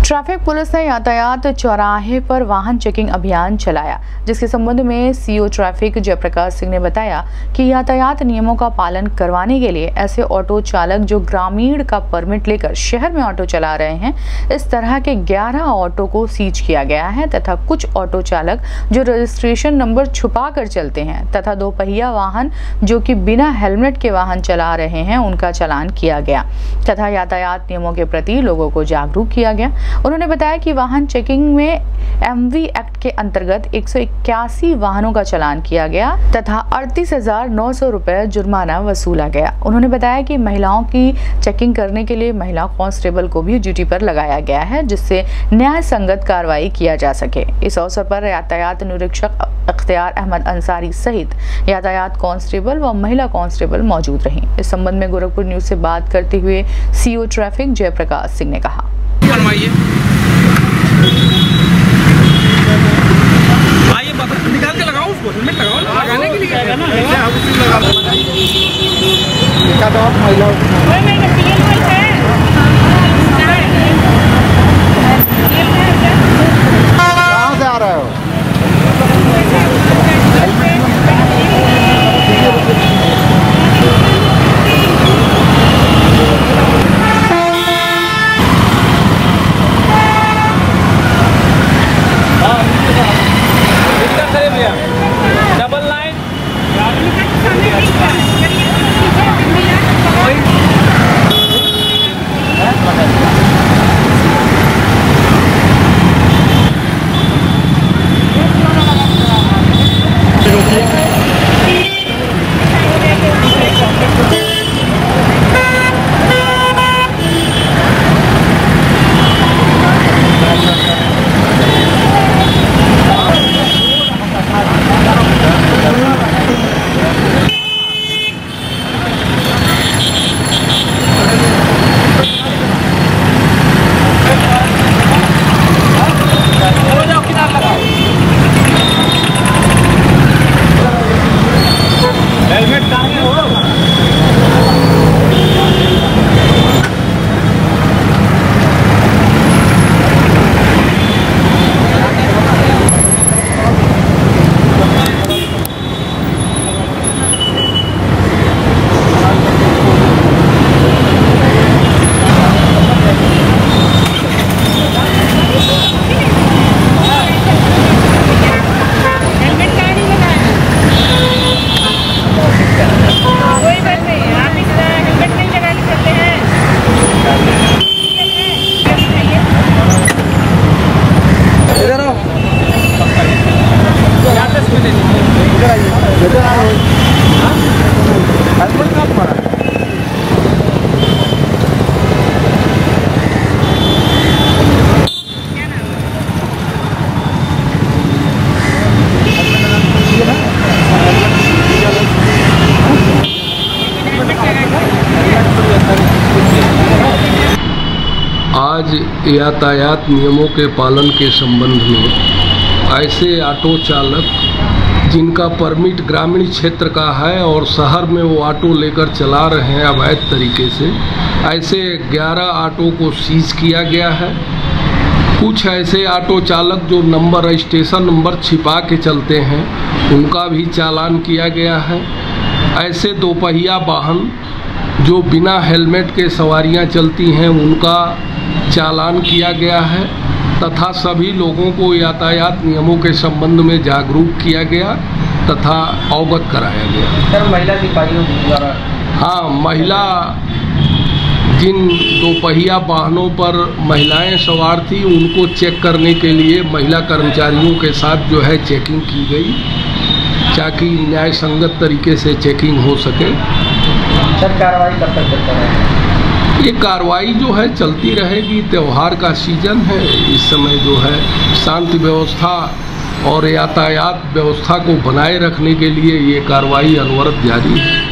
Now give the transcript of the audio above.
Traffic police ने यातायात चौराहे पर वाहन चेकिंग अभियान चलाया, जिसके संबंध में सीओ ट्रैफिक जयप्रकाश सिंह ने बताया कि यातायात नियमों का पालन करवाने के लिए ऐसे ऑटो चालक जो ग्रामीण का परमिट लेकर शहर में ऑटो चला रहे हैं, इस तरह के 11 ऑटो को सीज किया गया है तथा कुछ ऑटो चालक जो रजिस्ट्रेशन नंबर छुपा कर चलते हैं तथा 2 पहिया वाहन जो कि बिना हेलमेट के वाहन चला रहे हैं, उनका चालान किया गया तथा यातायात नियमों के प्रति लोगों को जागरूक किया गया। उन्होंने बताया कि वाहन चेकिंग में एमवी एक्ट के अंतर्गत 181 वाहनों का चालान किया गया तथा 38,900 रुपए जुर्माना वसूला गया। उन्होंने बताया कि महिलाओं की चेकिंग करने के लिए महिला कांस्टेबल को भी ड्यूटी पर लगाया गया है, जिससे न्याय संगत कार्रवाई किया जा सके। इस अवसर पर यातायात निरीक्षक इख्तियार अहमद अंसारी सहित यातायात कांस्टेबल व महिला कांस्टेबल मौजूद रहीं। इस संबंध में गोरखपुर न्यूज से बात करते हुए सीओ ट्रैफिक जयप्रकाश सिंह ने कहा, आइए निकाल के लगाओ उसको, हेलमेट लगाओ, लगाने के लिए है ना, कहाँ से आ रहे हो? डबल लाइन आज यातायात नियमों के पालन के संबंध में ऐसे ऑटो चालक जिनका परमिट ग्रामीण क्षेत्र का है और शहर में वो ऑटो लेकर चला रहे हैं अवैध तरीके से, ऐसे 11 ऑटो को सीज किया गया है। कुछ ऐसे ऑटो चालक जो नंबर रजिस्ट्रेशन नंबर छिपा के चलते हैं, उनका भी चालान किया गया है। ऐसे 2 पहिया वाहन जो बिना हेलमेट के सवारियां चलती हैं, उनका चालान किया गया है तथा सभी लोगों को यातायात नियमों के संबंध में जागरूक किया गया तथा अवगत कराया गया। सर, महिला सिपाहियों द्वारा हाँ, महिला जिन 2 पहिया वाहनों पर महिलाएं सवार थी, उनको चेक करने के लिए महिला कर्मचारियों के साथ जो है चेकिंग की गई, ताकि न्याय संगत तरीके से चेकिंग हो सके। सर, कार्रवाई कब तक चलता रहेगा? ये कार्रवाई जो है चलती रहेगी। त्यौहार का सीजन है, इस समय जो है शांति व्यवस्था और यातायात व्यवस्था को बनाए रखने के लिए ये कार्रवाई अनवरत जारी है।